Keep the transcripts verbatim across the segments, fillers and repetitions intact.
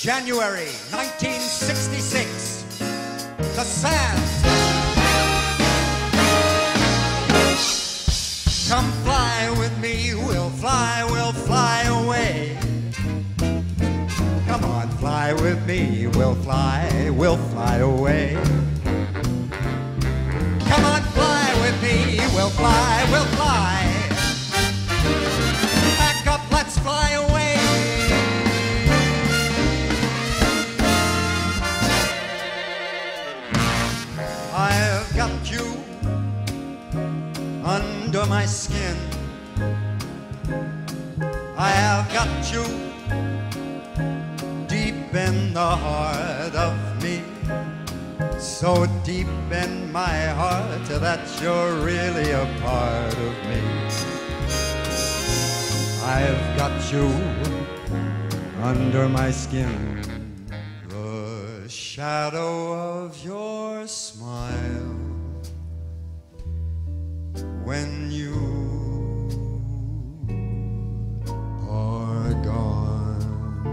January nineteen sixty-six, The Sands. Come fly with me, we'll fly, we'll fly away. Come on, fly with me, we'll fly, we'll fly away. Come on, fly with me, we'll fly, we'll fly. Pack up, let's fly away. I've got you under my skin. I have got you deep in the heart of me, so deep in my heart that you're really a part of me. I've got you under my skin. The shadow of your smile when you are gone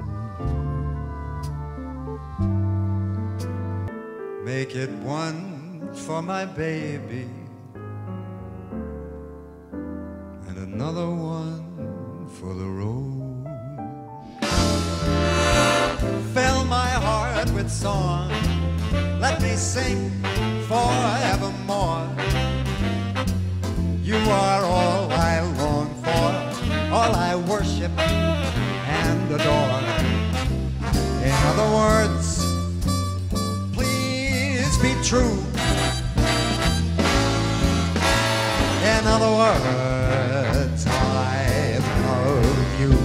make it one for my baby and another one for the road. Fill my heart with song, let me sing forevermore. You are all I long for, all I worship and adore. In other words, please be true. In other words, I love you.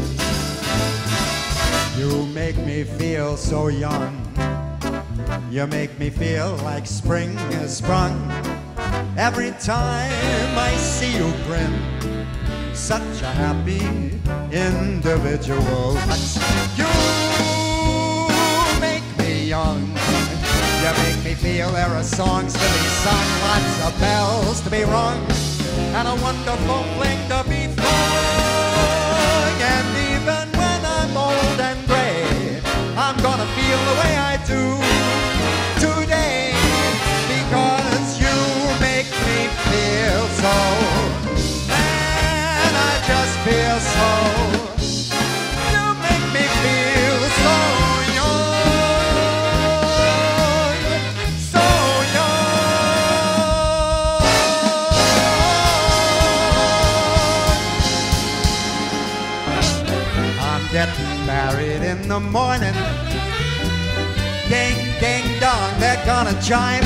You make me feel so young. You make me feel like spring has sprung. Every time I see you grin, such a happy individual. You make me young. You make me feel there are songs to be sung, lots of bells to be rung, and a wonderful fling to be flung. And even when I'm old and gray, I'm gonna feel the way I do today, because you make me feel so, man, I just feel so, you make me feel so young, so young. I'm getting married in the morning. Ding, ding, dong, they're gonna chime.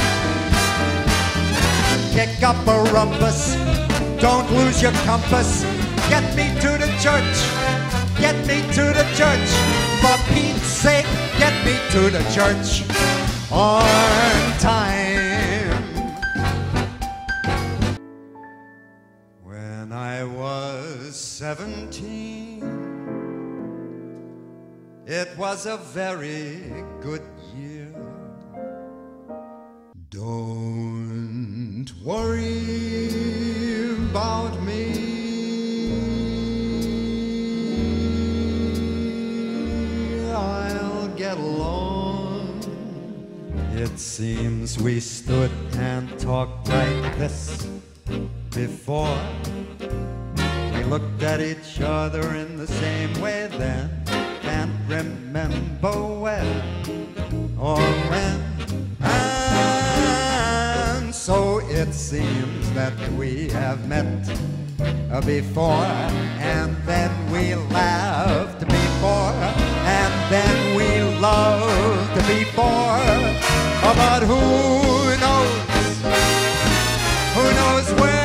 Kick up a rumpus, don't lose your compass. Get me to the church, get me to the church. For Pete's sake, get me to the church on time. When I was seventeen, it was a very good year. Don't worry about me. I'll get along. It seems we stood and talked like this before. We looked at each other in the same way then. Can't remember where or when. And so it seems that we have met before, and then we laughed before, and then we loved before. But who knows? Who knows where?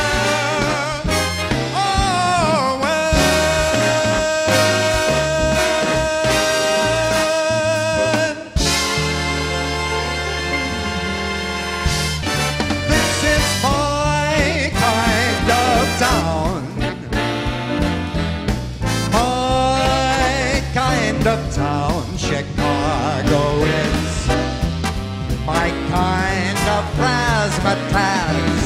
Town, Chicago is my kind of razzmatazz.